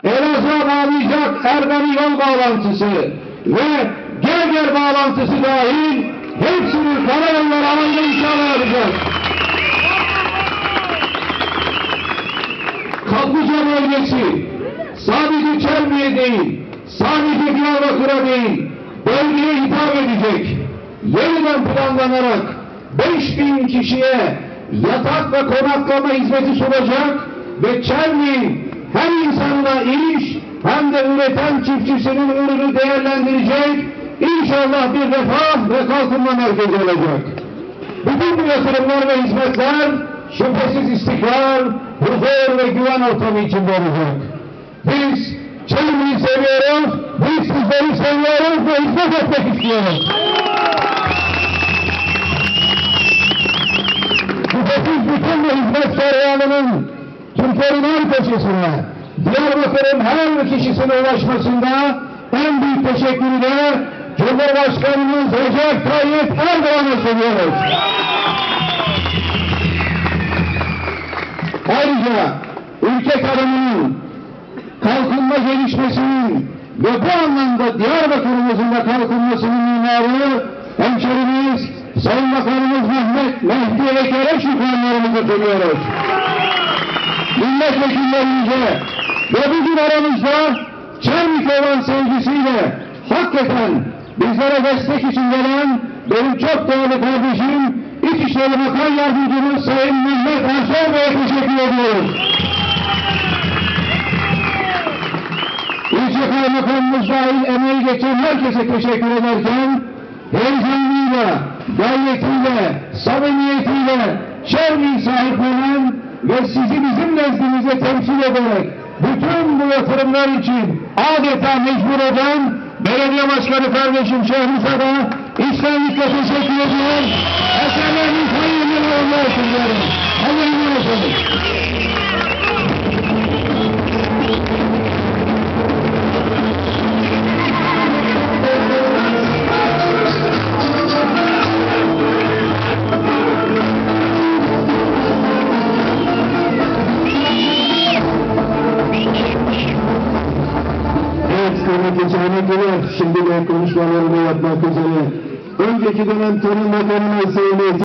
Elazığ'a bağlayacak Ergani yol bağlantısı ve Gerger bağlantısı dahil hepsini karayolları alanında inşallah yapacağız. Kaplıca bölgesi sadece Çelmi'ye değil, sadece Diyarbakır'a değil, bölgeye hitap edecek. Yeniden planlanarak 5.000 kişiye yatak ve konaklama hizmeti sunacak ve Çelmi hem insanla iş hem de üreten çiftçisinin ürünü değerlendirecek, İnşallah bir refah ve kalkınma merkezi olacak. Bütün bu yatırımlar ve hizmetler şüphesiz istikrar, huzur ve güven ortamı içinde olacak. Biz Çelmi'yi seviyoruz, biz sizleri seviyoruz ve hizmet etmek istiyoruz. Şüphesiz bütün bu hizmet seryanının Türkiye'nin her köşesine, Diyarbakır'ın her kişisine ulaşmasında en büyük teşekkürü de Cumhurbaşkanımız Recep Tayyip Erdoğan'a sunuyoruz. Ayrıca ülke tarımının kalkınma gelişmesinin ve bu anlamda Diyarbakır'ımızın da kalkınmasının mimarı hemşerimiz Sayın Bakanımız Mehdi Eker'e şükranlarımızı sunuyoruz. Milletvekillerince ve bugün aramızda Çelmik'e olan sevgisiyle hakikaten bizlere destek için gelen benim çok değerli kardeşim İçişleri Bakan Yardımcımız Sayın Mehmet Ersoy Bey'e teşekkür ediyoruz. İlçe Kaymakamımız dahil emeği geçen herkese teşekkür ederken heyecanıyla, gayretiyle, samimiyetiyle Çelmik'i sahiplenen ve sizi bizim nezdimizde temsil ederek bütün bu yatırımlar için adeta mecbur olan belediye başkanı kardeşim Şehruz'a da içtenlikle teşekkür ediyorum. Eserleriniz hayırlı yollar sunuyorum. Hayırlı olsun. Şimdi de konuşmalarını yapmak üzere önceki dönem Tarım Bakanı'na